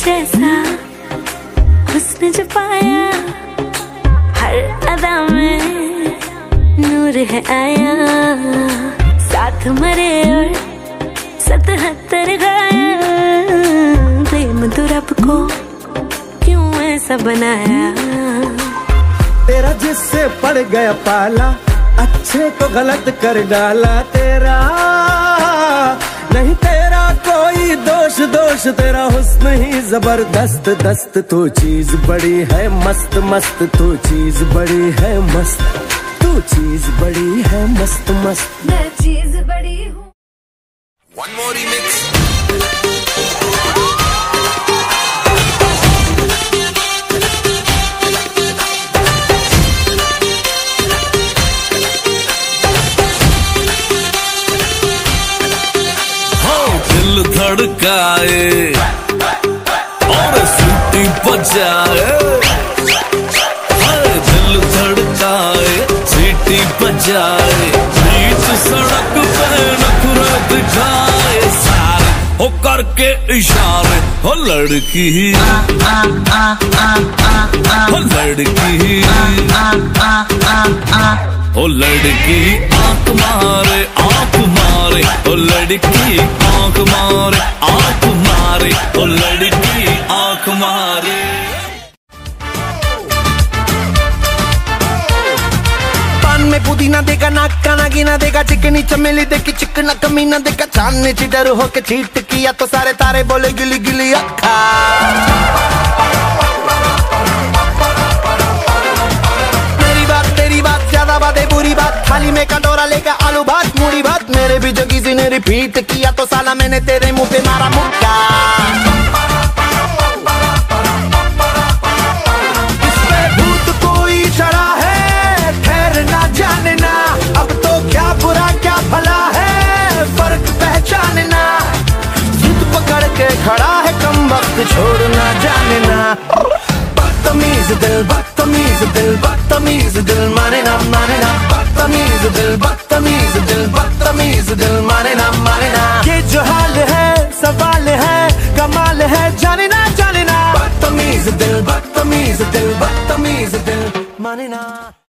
जैसा हुस्न जो पाया, हर अदा में नूर है आया। साथ मरे और 77 घायल, प्रेम तो रब को क्यों ऐसा बनाया। तेरा जिससे पड़ गया पाला, अच्छे को गलत कर डाला। तेरा नहीं तेरा कोई दोष, दोष तेरा हुस्न ही जबरदस्त दस्त। तू चीज बड़ी है मस्त मस्त, तू चीज बड़ी है मस्त, तू चीज बड़ी है मस्त मस्त। मैं चीज बड़ी हूँ। One more remix. दिल धड़काए और सीटी बजाए, दिल धड़काए सीटी बजाए। बीच सड़क पे नखरा दिखाए सारे, हो करके इशारे। हो लड़की हो लड़की हो लड़की आंख मारे आंख मारे। हो लड़की आंख मारे आंख मारे। हो लड़की आंख मारे। पान में पुदीना देगा, नाक का नागिना देगा, चिकनी चमेली देखी चिकना कमीना देखा। चांद ने चिडर होके चीट किया तो सारे तारे बोले गिली गिली अक्खा। ज्यादा बातें बुरी बात, थाली में कटोरा लेकर आलू भात मूड़ी भात। मेरे भी जो किसी ने रिपीट किया तो साला मैंने तेरे मुंह पे मारा मुक्का। इस पे भूत कोई चढ़ा है, खैर ना जाने ना। अब तो क्या बुरा क्या भला है, फर्क पहचानना। जिद पकड़ के खड़ा है कम वक्त, छोड़ना जाने ना। बदतमीज दिल बदतमीज दिल बदतमीज दिल, माने ना माने ना। बदतमीज दिल बदतमीज दिल बदतमीज दिल, माने ना माने ना। ये जो हाल है सवाल है कमाल है, जाने ना जाने ना। बदतमीज दिल बदतमीज दिल बदतमीज दिल, माने ना।